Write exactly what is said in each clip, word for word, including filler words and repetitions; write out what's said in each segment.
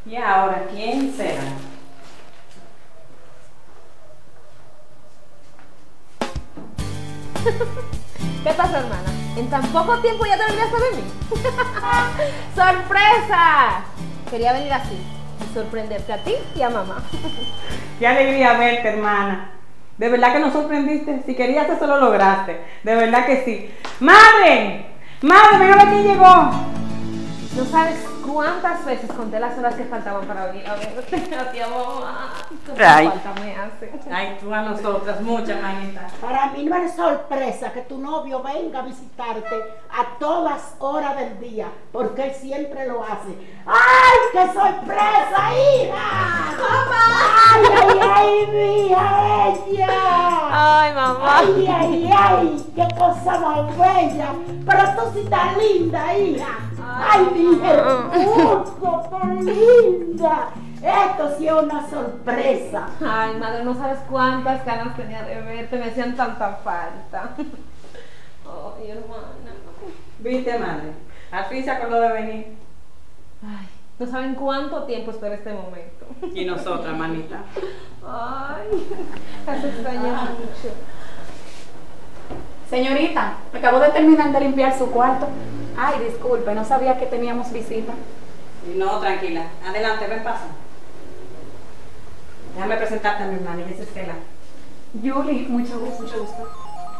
¿Y ahora quién será? ¿Qué pasó, hermana? ¿En tan poco tiempo ya te olvidaste de mí? ¡Sorpresa! Quería venir así y sorprenderte a ti y a mamá. Qué alegría verte, hermana. De verdad que nos sorprendiste. Si querías, eso lo lograste. De verdad que sí. ¡Madre! ¡Madre, ven a ver quién llegó! No sabes cuántas veces conté las horas que faltaban para venir a verte. A ti, a mamá. Ay. ¿Cuánta falta me hace? Ay, tú a nosotras, muchas, manita. Para mí no es sorpresa que tu novio venga a visitarte a todas horas del día, porque él siempre lo hace. ¡Ay, qué sorpresa, hija! ¡Mamá! ¡Ay, ay, ay, mi hija bella! Ay, mamá. ¡Ay, ay, ay! ¡Qué cosa más bella! Pero tú sí estás linda, hija. ¡Ay, mi hija hermosa, tan linda! Esto sí es una sorpresa. Ay, madre, no sabes cuántas ganas tenía de verte. Me hacían tanta falta. Ay, hermana. ¿Viste, madre? Al fin se acordó de venir. Ay, no saben cuánto tiempo esperé este momento. Y nosotras, manita. Ay, las extrañé mucho. Señorita, acabo de terminar de limpiar su cuarto. Ay, disculpe, no sabía que teníamos visita. No, tranquila. Adelante, ven, pasa. Déjame presentarte a mi hermana, ella es Estela. Julie, mucho gusto, mucho gusto.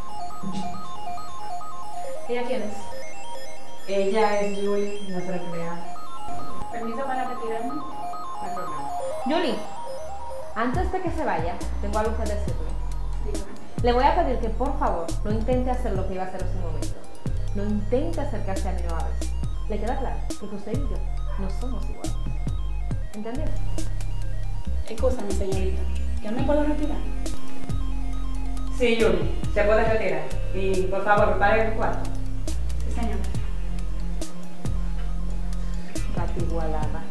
¿Ella quién es? Ella es Julie, nuestra empleada. Permiso para retirarme. No hay problema. Julie, antes de que se vaya, tengo algo que decirle. Dígame. Le voy a pedir que por favor no intente hacer lo que iba a hacer en ese momento. No intente acercarse a mí nueva vez. ¿Le queda claro? Porque usted y yo no somos iguales. ¿Entendió? Excúsame, señorita. ¿Ya me puedo retirar? Sí, Julie, se puede retirar. Y por favor, prepare el cuarto. Sí, señora. Gata igualada.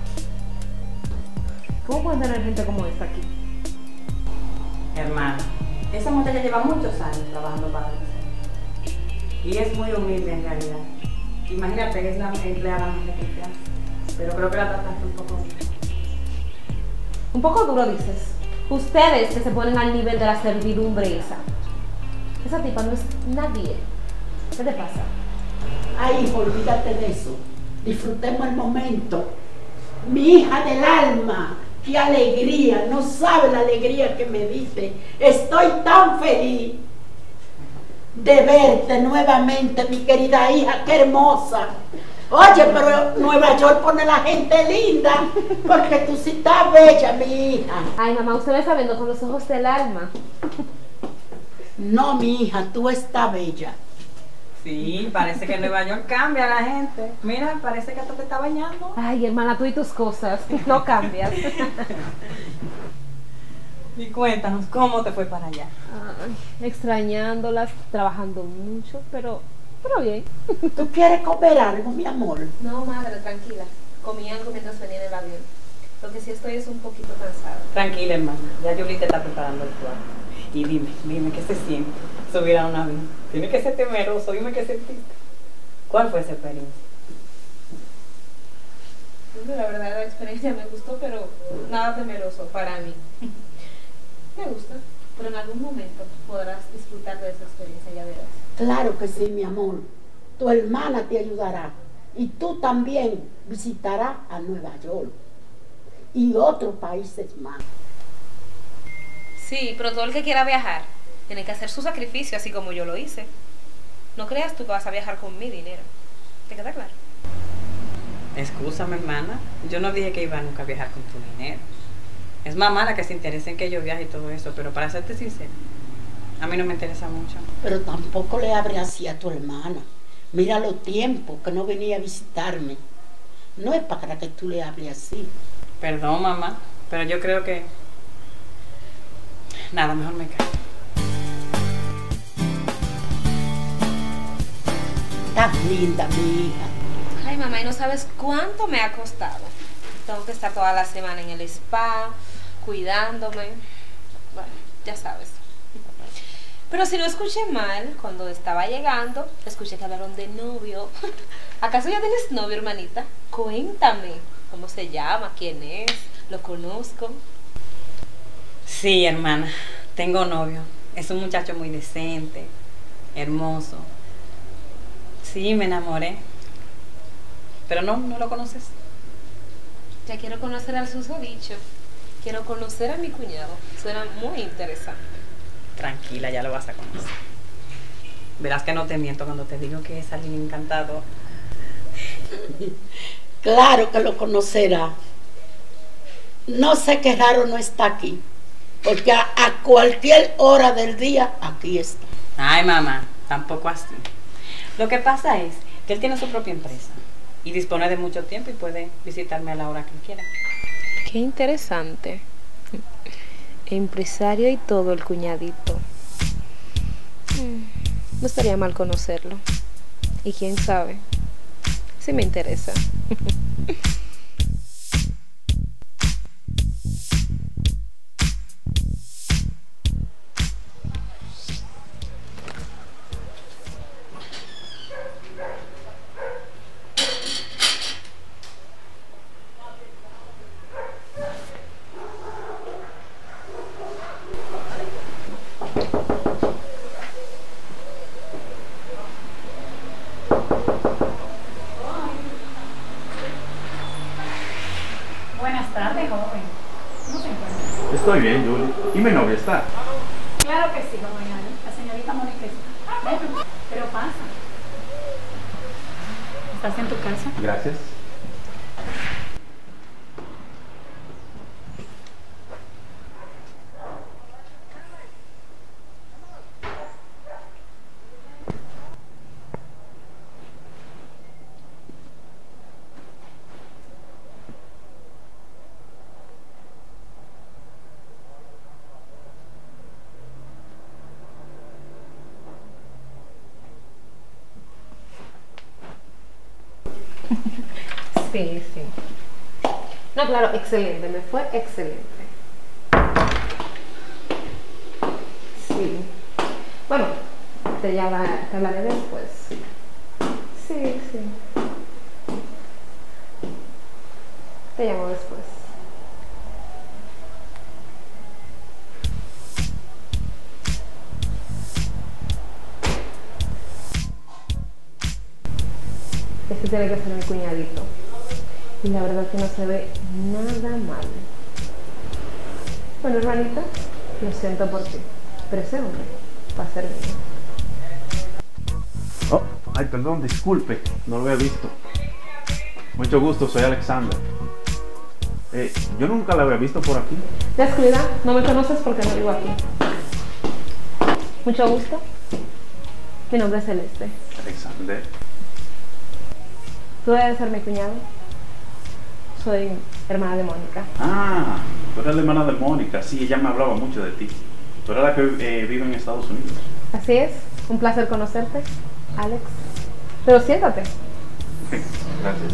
¿Cómo pueden tener gente como esta aquí? Hermana, esa muchacha lleva muchos años trabajando para nosotros. Y es muy humilde en realidad. Imagínate que es la empleada más de confianza. Pero creo que la trataste un poco bien. Un poco duro dices. Ustedes que se ponen al nivel de la servidumbre esa. Esa tipa no es nadie. ¿Qué te pasa? Ay, hijo, olvídate de eso. Disfrutemos el momento. Mi hija del alma, qué alegría. No sabe la alegría que me diste. Estoy tan feliz de verte nuevamente, mi querida hija, qué hermosa. Oye, pero Nueva York pone la gente linda, porque tú sí estás bella, mi hija. Ay, mamá, usted me está viendo con los ojos del alma. No, mi hija, tú estás bella. Sí, parece que en Nueva York cambia la gente. Mira, parece que tú te estás bañando. Ay, hermana, tú y tus cosas. No cambias. Y cuéntanos, ¿cómo te fue para allá? Ay, extrañándolas, trabajando mucho, pero, pero bien. ¿Tú quieres comer algo, mi amor? No, madre, tranquila. Comí algo mientras venía en el avión. Lo que sí estoy es un poquito cansada. Tranquila, hermana. Ya Julie te está preparando el cuarto. Y dime, dime, ¿qué se siente subir a un avión? Tiene que ser temeroso, dime qué sentiste. ¿Cuál fue esa experiencia? La verdad, la experiencia me gustó, pero nada temeroso para mí. Me gusta, pero en algún momento podrás disfrutar de esa experiencia, ya verás. Claro que sí, mi amor. Tu hermana te ayudará. Y tú también visitarás a Nueva York y otros países más. Sí, pero todo el que quiera viajar tiene que hacer su sacrificio, así como yo lo hice. No creas tú que vas a viajar con mi dinero. ¿Te queda claro? Excúsame, hermana. Yo no dije que iba nunca a viajar con tu dinero. Es mamá la que se interesa en que yo viaje y todo eso, pero para serte sincera, a mí no me interesa mucho. Pero tampoco le hables así a tu hermana. Mira los tiempos que no venía a visitarme. No es para que tú le hables así. Perdón, mamá, pero yo creo que... Nada, mejor me callo. Estás linda, mi hija. Ay, mamá, y no sabes cuánto me ha costado. Tengo que estar toda la semana en el spa, cuidándome. Bueno, ya sabes. Pero si no escuché mal, cuando estaba llegando, escuché que hablaron de novio. ¿Acaso ya tienes novio, hermanita? Cuéntame. ¿Cómo se llama? ¿Quién es? ¿Lo conozco? Sí, hermana, tengo novio. Es un muchacho muy decente, hermoso. Sí, me enamoré. Pero no, no lo conoces. Ya quiero conocer al susodicho. Quiero conocer a mi cuñado. Suena muy interesante. Tranquila, ya lo vas a conocer. Verás que no te miento cuando te digo que es alguien encantador. Claro que lo conocerá. No sé qué raro no está aquí, porque a, a cualquier hora del día aquí está. Ay, mamá, tampoco así. Lo que pasa es que él tiene su propia empresa y dispone de mucho tiempo y puede visitarme a la hora que quiera. Qué interesante. Empresario y todo el cuñadito. No estaría mal conocerlo. Y quién sabe, si me interesa. Buenas tardes, joven. ¿Cómo se encuentra? Estoy bien, Julie. ¿Y mi novia está? Claro que sí, joven Ali. La señorita Mónica está. Ven, pero pasa. ¿Estás en tu casa? Gracias. Sí, sí. No, claro, excelente, me fue excelente. Sí. Bueno, te, llama, te hablaré después. Sí, sí. Te llamo después. Este tiene que ser mi cuñadito. Y la verdad que no se ve nada mal. Bueno, hermanita, lo siento por ti, pero ese hombre va a ser mío. Oh, ay, perdón, disculpe. No lo había visto. Mucho gusto, soy Alexander. Eh, yo nunca la había visto por aquí. Descuida, no me conoces porque no vivo aquí. Mucho gusto. Mi nombre es Celeste. Alexander. Tú debes ser mi cuñado. Soy hermana de Mónica. Ah, tú eres la hermana de Mónica. Sí, ella me hablaba mucho de ti. Tú eres la que eh, vive en Estados Unidos. Así es, un placer conocerte, Alex. Pero siéntate. Gracias.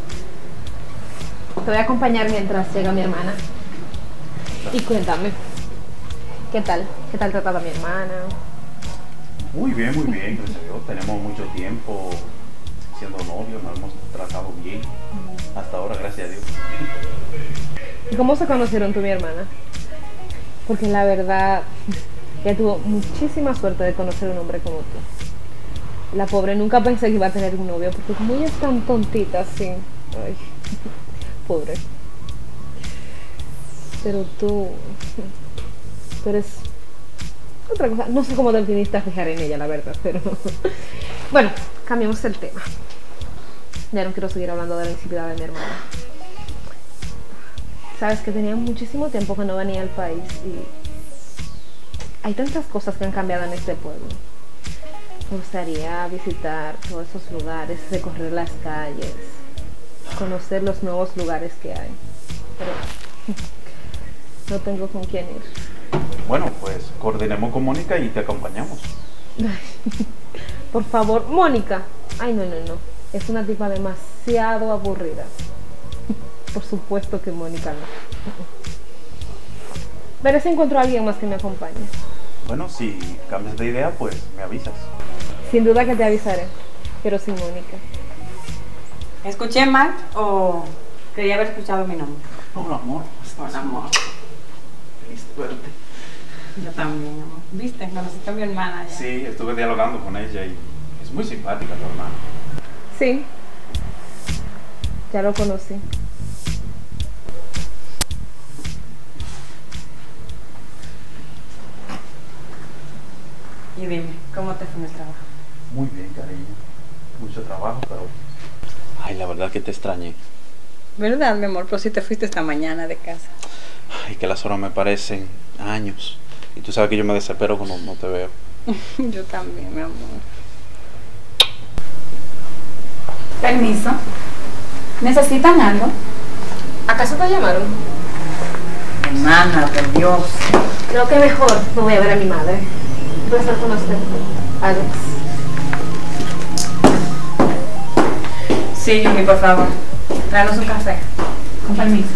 Te voy a acompañar mientras llega mi hermana. Y cuéntame, ¿qué tal? ¿Qué tal trataba mi hermana? Muy bien, muy bien, gracias a Dios. Tenemos mucho tiempo siendo novios, nos hemos tratado bien. Hasta ahora, gracias a Dios. ¿Y cómo se conocieron tú y mi hermana? Porque la verdad, ella tuvo muchísima suerte de conocer a un hombre como tú. La pobre nunca pensé que iba a tener un novio, porque como ella es tan tontita así. Ay, pobre. Pero tú, tú eres otra cosa. No sé cómo te viniste a fijar en ella, la verdad, pero bueno, cambiamos el tema. Ya no quiero seguir hablando de la intimidad de mi hermana. Sabes que tenía muchísimo tiempo que no venía al país y hay tantas cosas que han cambiado en este pueblo. Me gustaría visitar todos esos lugares, recorrer las calles, conocer los nuevos lugares que hay. Pero no tengo con quién ir. Bueno, pues coordinemos con Mónica y te acompañamos. Por favor, Mónica. Ay, no, no, no. Es una tipa demasiado aburrida. Por supuesto que Mónica no. Veré si encuentro a alguien más que me acompañe. Bueno, si cambias de idea, pues me avisas. Sin duda que te avisaré, pero sin Mónica. ¿Escuché mal o Quería haber escuchado mi nombre. Hola, amor. Hola, amor. Feliz de verte. Yo también, amor. ¿Viste? Conociste a mi hermana ya. Sí, estuve dialogando con ella y es muy simpática tu hermana. Sí. Ya lo conocí. Y dime, ¿cómo te fue en el trabajo? Muy bien, cariño. Mucho trabajo, pero... Ay, la verdad que te extrañé. ¿Verdad, mi amor? Pero si te fuiste esta mañana de casa. Ay, que las horas me parecen años. Y tú sabes que yo me desespero cuando no te veo. Yo también, mi amor. Permiso. ¿Necesitan algo? ¿Acaso te llamaron? Hermana, por Dios. Creo que mejor me voy a ver a mi madre. Un placer conocerte, Alex. Sí, Yumi, por favor. Tráenos un café. Con permiso.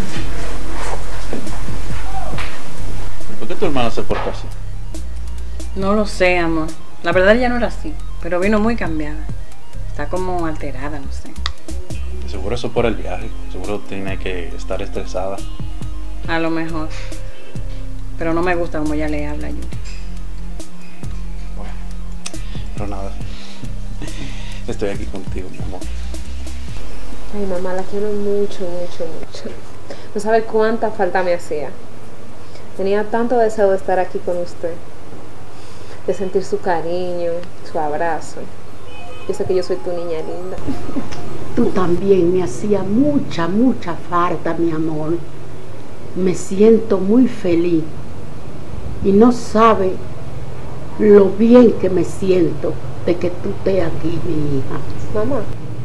¿Por qué tu hermana se porta así? No lo sé, amor. La verdad ya no era así, pero vino muy cambiada. Está como alterada, no sé. Seguro eso por el viaje. Seguro tiene que estar estresada. A lo mejor. Pero no me gusta como ella le habla a Yumi. Bueno, pero nada. Estoy aquí contigo, mi amor. Ay, mamá, la quiero mucho, mucho, mucho. No sabe cuánta falta me hacía. Tenía tanto deseo de estar aquí con usted. De sentir su cariño, su abrazo. Yo sé que yo soy tu niña linda. Tú también me hacía mucha, mucha falta, mi amor. Me siento muy feliz. Y no sabe lo bien que me siento de que tú estés aquí, mi hija. Mamá,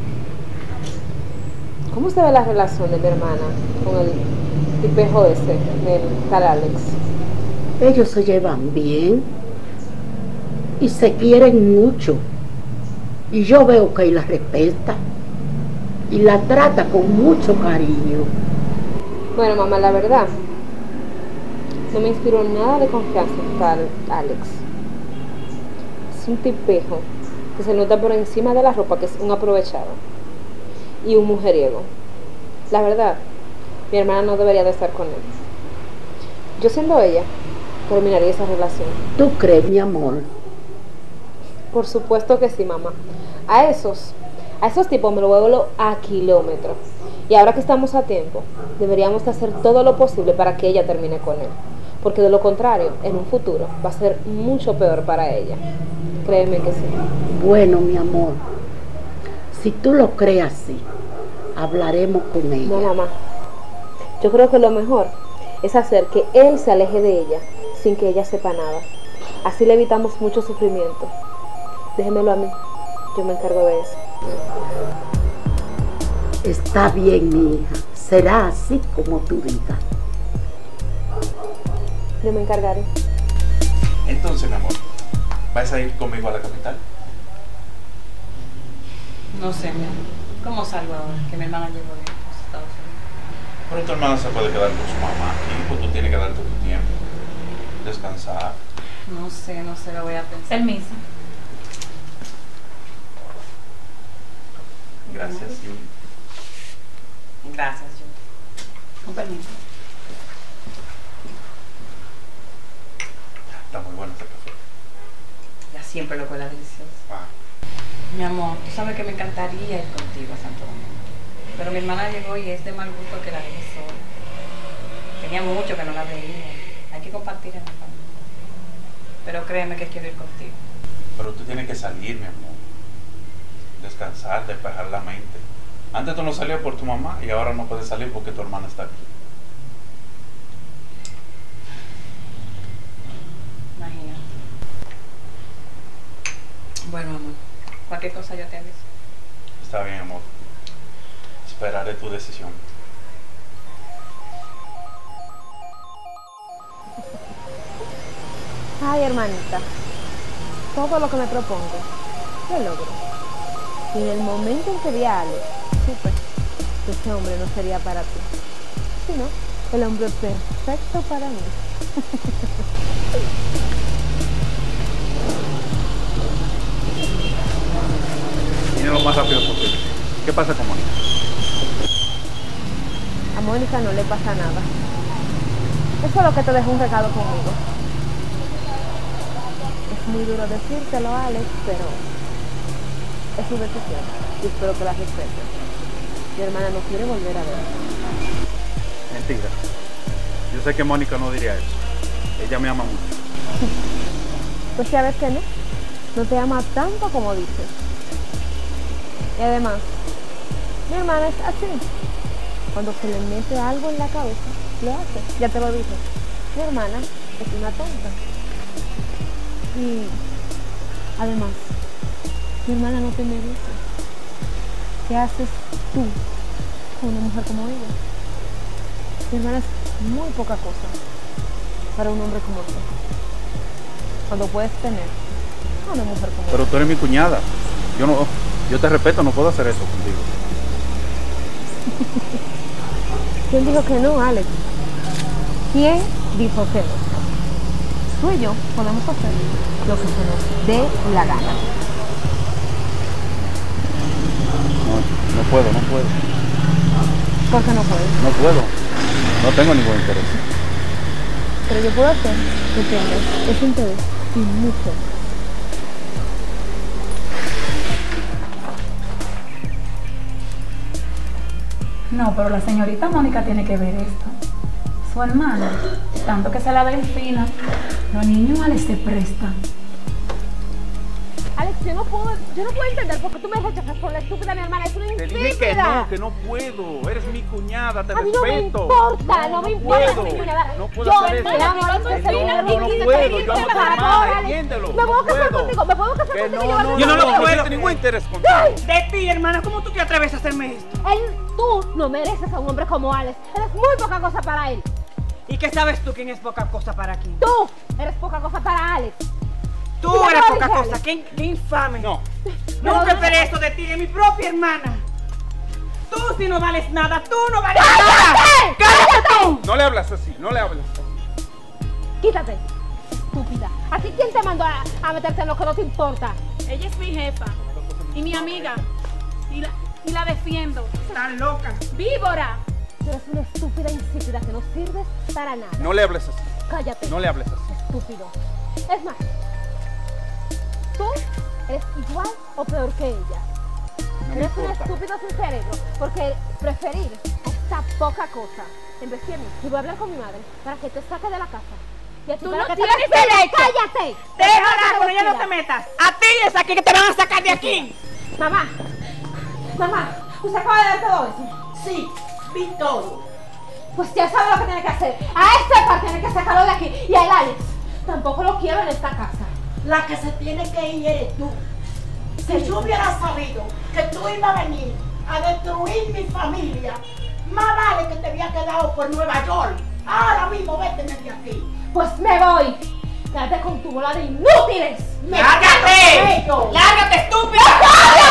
¿cómo usted ve la relación de mi hermana con el tipejo ese, del tal Alex? Ellos se llevan bien y se quieren mucho. Y yo veo que él la respeta y la trata con mucho cariño. Bueno, mamá, la verdad, no me inspiró nada de confianza en tal Alex. Es un tipejo que se nota por encima de la ropa que es un aprovechado y un mujeriego. La verdad, mi hermana no debería de estar con él. Yo siendo ella, terminaría esa relación. ¿Tú crees, mi amor? Por supuesto que sí, mamá. A esos, a esos tipos me lo vuelvo a kilómetros. Y ahora que estamos a tiempo, deberíamos de hacer todo lo posible para que ella termine con él. Porque de lo contrario, en un futuro, va a ser mucho peor para ella. Créeme que sí. Bueno, mi amor, si tú lo crees así, hablaremos con ella. No, mamá. Yo creo que lo mejor es hacer que él se aleje de ella sin que ella sepa nada. Así le evitamos mucho sufrimiento. Déjemelo a mí. Yo me encargo de eso. Está bien, mi hija. Será así como tú digas. Yo me encargaré. Entonces, mi amor, ¿vas a ir conmigo a la capital? No sé, mi amor. ¿Cómo salgo ahora? Que mi hermana llegó de los Estados Unidos. Pero tu hermana se puede quedar con su mamá aquí, pues tú tienes que darte tu tiempo. Descansar. No sé, no sé, lo voy a pensar. Permiso. Gracias, Yumi. Gracias, Yumi. Con permiso. Está muy bueno este café. Ya siempre lo cuela delicioso. Ah, Mi amor, tú sabes que me encantaría ir contigo a Santo Domingo. Pero mi hermana llegó y es de mal gusto que la deje sola. Tenía mucho que no la veía. Hay que compartir en la familia. Pero créeme que quiero ir contigo. pero tú tienes que salir, mi amor. Descansar, despejar la mente. Antes tú no salías por tu mamá y ahora no puedes salir porque tu hermana está aquí. Imagínate. Bueno, amor, cualquier cosa yo te aviso. Está bien, amor. Esperaré tu decisión. Ay, hermanita, todo lo que me propongo, lo logro. Y en el momento en que vi a Alex, supe que ese hombre no sería para ti, sino el hombre perfecto para mí. Viene lo más rápido posible. ¿Qué pasa con Mónica? Mónica no le pasa nada. Eso es lo que te dejo un recado conmigo. Es muy duro decírtelo, Alex, pero es su decisión y espero que la respetes. Mi hermana no quiere volver a ver. Mentira. Yo sé que Mónica no diría eso. Ella me ama mucho. Pues ya ves que no. No te ama tanto como dices. Y además, mi hermana es así. Cuando se le mete algo en la cabeza, lo hace. Ya te lo dije. Mi hermana es una tonta. Y además, mi hermana no te merece. ¿Qué haces tú con una mujer como ella? Mi hermana es muy poca cosa para un hombre como tú. Cuando puedes tener a una mujer como Pero ella. tú eres mi cuñada. Yo no, yo te respeto, no puedo hacer eso contigo. ¿Quién dijo que no, Alex? ¿Quién dijo que no? Tú y yo podemos hacer lo que se nos dé la gana. No, no puedo, no puedo. ¿Por qué no puedes? No puedo. No tengo ningún interés. Pero yo puedo hacer que tengas ese interés y mucho. No, pero la señorita Mónica tiene que ver esto. Su hermana, tanto que se la ven fina, los niños a les se prestan. Alex, yo no puedo, yo no puedo entender por qué tú me rechazas por la estúpida de mi hermana. Es una Te insípida. dije que no, que no puedo. Eres mi cuñada, te A mí no me respeto. importa, no, me importa puedo. mi cuñada. No puedo Yo hacer me eso. amo, Alex, Que en serio, no, una no, no riquísima, puedo. riquísima, Yo amo a tu por favor, hermana, Alex. entiéndelo. Me puedo No casar puedo. contigo, me puedo casar Que contigo. no, yo no, Yo no no, lo no puedo. siento ningún interés contigo. De ti, hermana, ¿cómo tú te atreves a hacerme esto? Él, tú no mereces a un hombre como Alex. Eres muy poca cosa para él. ¿Y qué sabes tú quién es poca cosa para quién? Tú eres poca cosa para Alex. Tú Mira, eres no, poca Alex. cosa, qué, qué infame. No. Nunca esperé esto de ti, de mi propia hermana. Tú sí no vales nada, tú no vales nada. ¡Cállate tú! No le hablas así, no le hablas así. Quítate, estúpida. ¿A ti quién te mandó a, a meterte en lo que no te importa? Ella es mi jefa y mi amiga. Y la, y la defiendo. Estás loca. ¡Víbora! Tú eres una estúpida insípida que no sirves para nada. No le hables así. Cállate. No le hables así. Estúpido. Es más, tú eres igual o peor que ella. No me Eres un importa. estúpido sin cerebro porque preferir esta poca cosa en vez de mí. Y voy a hablar con mi madre para que te saque de la casa. Y a ti Tú para no que te tienes despidas. derecho. ¡Cállate! Déjala, con ella no Respira. te metas. A ti es aquí que te van a sacar de aquí. Mamá, mamá, ¿usted acaba de ver todo eso? Sí, vi todo. Pues ya sabe lo que tiene que hacer. A este par tiene que sacarlo de aquí. Y a Alex tampoco lo quiero en esta casa. La que se tiene que ir eres tú. Si yo hubiera sabido que tú ibas a venir a destruir mi familia, más vale que te había quedado por Nueva York. Ahora mismo vete de aquí. Pues me voy. Quédate con tu bola de inútiles. Me ¡Lárgate! quedo con ellos. ¡Lárgate, estúpida! ¡Cállate!